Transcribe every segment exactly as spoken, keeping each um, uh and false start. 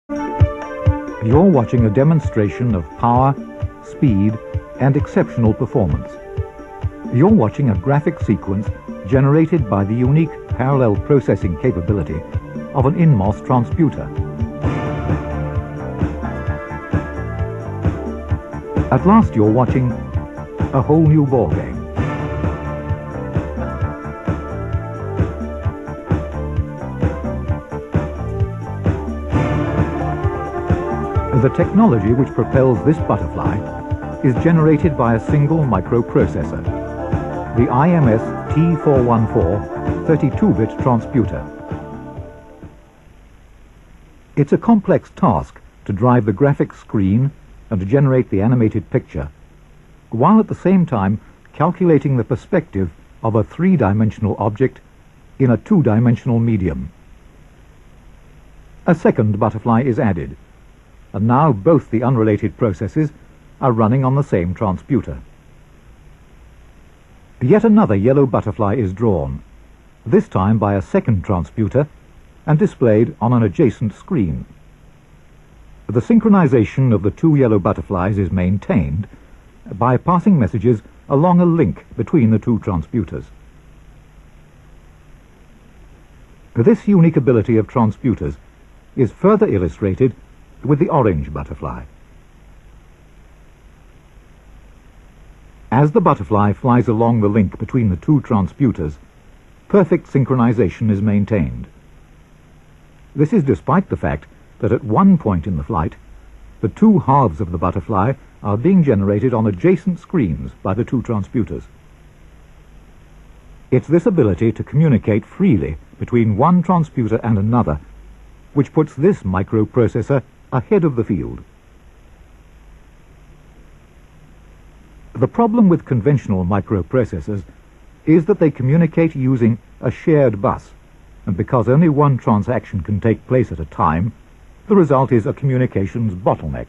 You're watching a demonstration of power, speed, and exceptional performance. You're watching a graphic sequence generated by the unique parallel processing capability of an Inmos Transputer. At last you're watching a whole new ballgame. The technology which propels this butterfly is generated by a single microprocessor, the I M S T four one four thirty-two bit transputer. It's a complex task to drive the graphic screen and to generate the animated picture, while at the same time calculating the perspective of a three-dimensional object in a two-dimensional medium. A second butterfly is added, and now both the unrelated processes are running on the same transputer. Yet another yellow butterfly is drawn, this time by a second transputer and displayed on an adjacent screen. The synchronization of the two yellow butterflies is maintained by passing messages along a link between the two transputers. This unique ability of transputers is further illustrated with the orange butterfly. As the butterfly flies along the link between the two transputers, perfect synchronization is maintained. This is despite the fact that at one point in the flight, the two halves of the butterfly are being generated on adjacent screens by the two transputers. It's this ability to communicate freely between one transputer and another which puts this microprocessor ahead of the field. The problem with conventional microprocessors is that they communicate using a shared bus, and because only one transaction can take place at a time, the result is a communications bottleneck.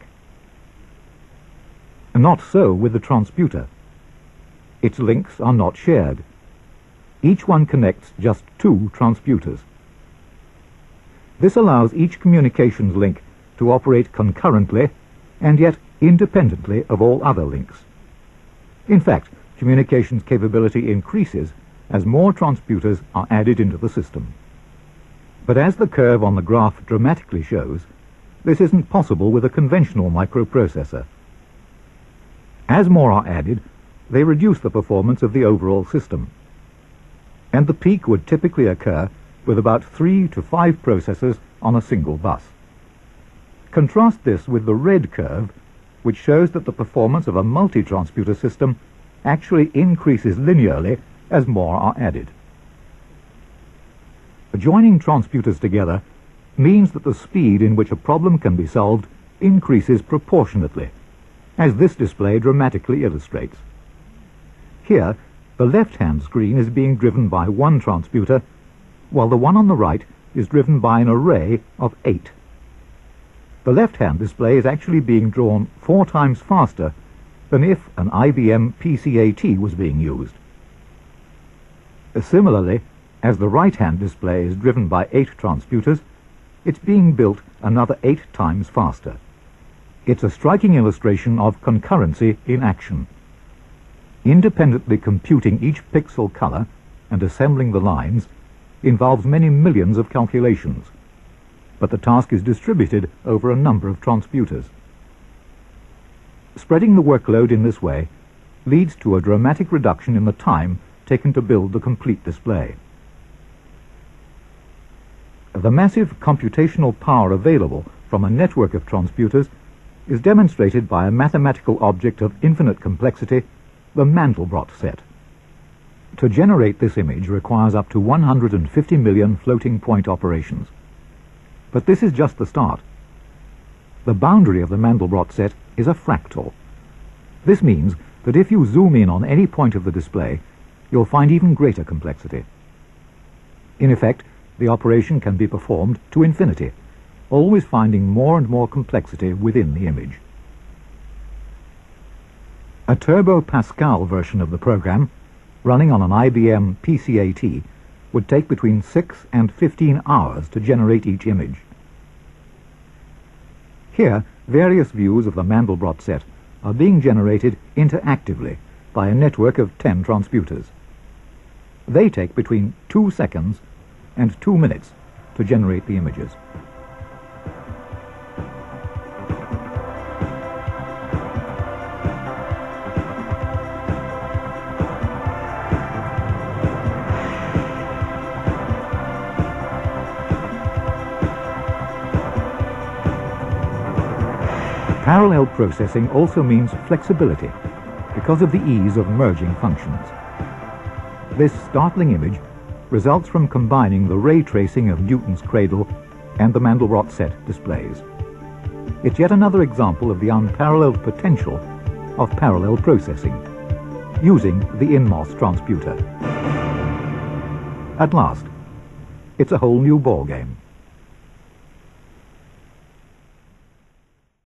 Not so with the transputer. Its links are not shared. Each one connects just two transputers. This allows each communications link to operate concurrently and yet independently of all other links. In fact, communications capability increases as more transputers are added into the system. But as the curve on the graph dramatically shows, this isn't possible with a conventional microprocessor. As more are added, they reduce the performance of the overall system. And the peak would typically occur with about three to five processors on a single bus. Contrast this with the red curve, which shows that the performance of a multi-transputer system actually increases linearly as more are added. Joining transputers together means that the speed in which a problem can be solved increases proportionately, as this display dramatically illustrates. Here, the left-hand screen is being driven by one transputer, while the one on the right is driven by an array of eight. The left-hand display is actually being drawn four times faster than if an I B M P C A T was being used. Similarly, as the right-hand display is driven by eight transputers, it's being built another eight times faster. It's a striking illustration of concurrency in action. Independently computing each pixel color and assembling the lines involves many millions of calculations, but the task is distributed over a number of transputers. Spreading the workload in this way leads to a dramatic reduction in the time taken to build the complete display. The massive computational power available from a network of transputers is demonstrated by a mathematical object of infinite complexity, the Mandelbrot set. To generate this image requires up to one hundred fifty million floating point operations. But this is just the start. The boundary of the Mandelbrot set is a fractal. This means that if you zoom in on any point of the display, you'll find even greater complexity. In effect, the operation can be performed to infinity, always finding more and more complexity within the image. A Turbo Pascal version of the program, running on an I B M P C A T, would take between six and fifteen hours to generate each image. Here, various views of the Mandelbrot set are being generated interactively by a network of ten transputers. They take between two seconds and two minutes to generate the images. Parallel processing also means flexibility because of the ease of merging functions. This startling image results from combining the ray tracing of Newton's cradle and the Mandelbrot set displays. It's yet another example of the unparalleled potential of parallel processing using the Inmos Transputer. At last, it's a whole new ballgame.